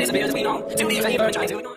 disappears as we know. Do me a favor and try to ignore.